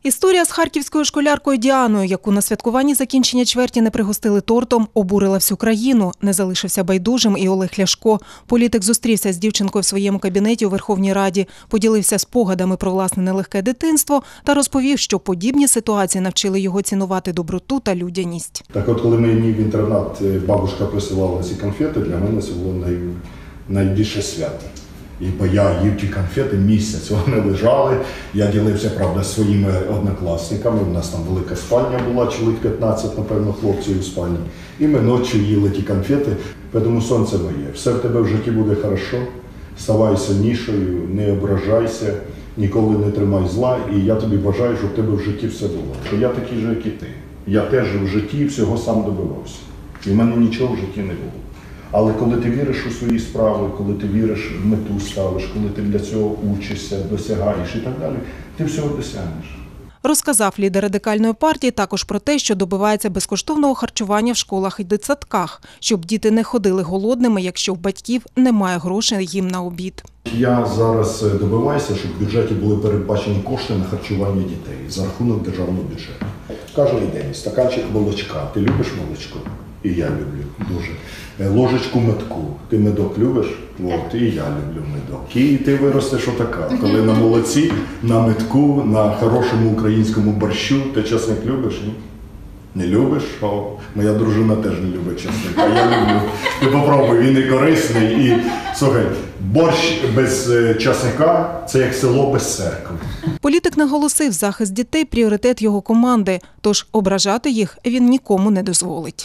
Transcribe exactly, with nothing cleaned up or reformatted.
Історія з харківською школяркою Діаною, яку на святкуванні закінчення чверті не пригостили тортом, обурила всю країну. Не залишився байдужим і Олег Ляшко. Політик зустрівся з дівчинкою в своєму кабінеті у Верховній Раді, поділився спогадами про власне нелегке дитинство та розповів, що подібні ситуації навчили його цінувати доброту та людяність. Так от, коли мені в інтернат бабушка присилала ці конфети, для мене це було най... найбільше свято. І бо я їв ті конфети місяць, вони лежали, я ділився, правда, своїми однокласниками, у нас там велика спальня була, чоловік п'ятнадцять, напевно, хлопців у спальні. І ми ночі їли ті конфети, тому сонце моє, все в тебе в житті буде хорошо, ставай сильнішою, не ображайся, ніколи не тримай зла, і я тобі бажаю, щоб в тебе в житті все було. Що я такий же, як і ти. Я теж в житті всього сам добивався, і в мене нічого в житті не було. Але коли ти віриш у свої справи, коли ти віриш в мету ставиш, коли ти для цього учишся, досягаєш і так далі, ти всього досягнеш. Розказав лідер Радикальної партії також про те, що добивається безкоштовного харчування в школах і дитсадках, щоб діти не ходили голодними, якщо в батьків немає грошей їм на обід. Я зараз добиваюся, щоб в бюджеті були передбачені кошти на харчування дітей за рахунок державного бюджету. Кожен день стаканчик молочка. Ти любиш молочко? І я люблю дуже. Ложечку медку. Ти медок любиш? От, і я люблю медок. І ти виростеш отака. Коли на молоці, на медку, на хорошому українському борщу. Ти часник любиш? Ні? Не любиш? О, моя дружина теж не любить часник, а я люблю. Ти попробуй, він і корисний. І, слухай, борщ без часника – це як село без церкви. Політик наголосив, захист дітей – пріоритет його команди, тож ображати їх він нікому не дозволить.